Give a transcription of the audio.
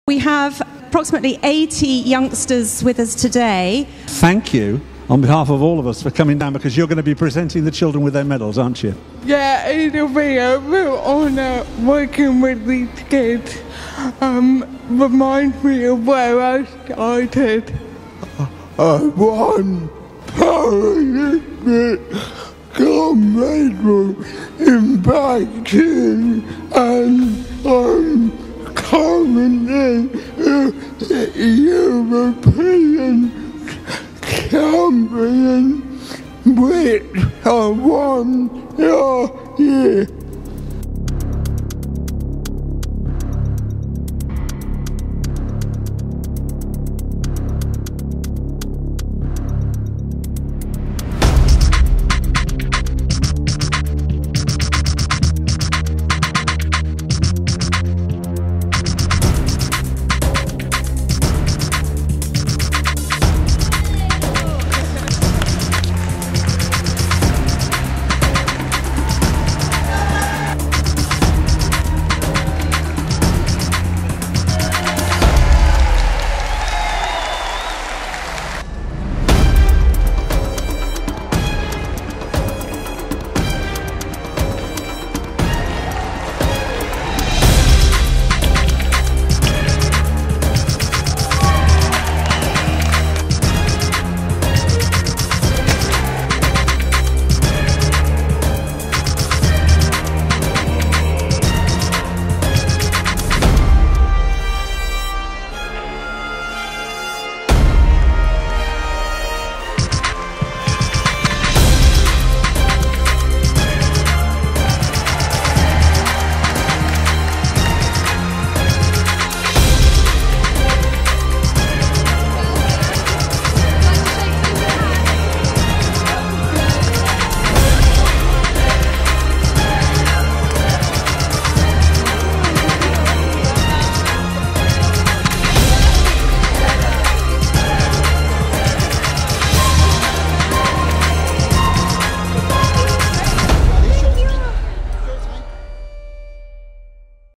We have approximately 80 youngsters with us today. Thank you on behalf of all of us for coming down, because you're going to be presenting the children with their medals, aren't you? Yeah, it'll be a real honour working with these kids. Reminds me of where I started. I won Paralympic gold medal in boxing, and I'm currently the European champion, which I won last year.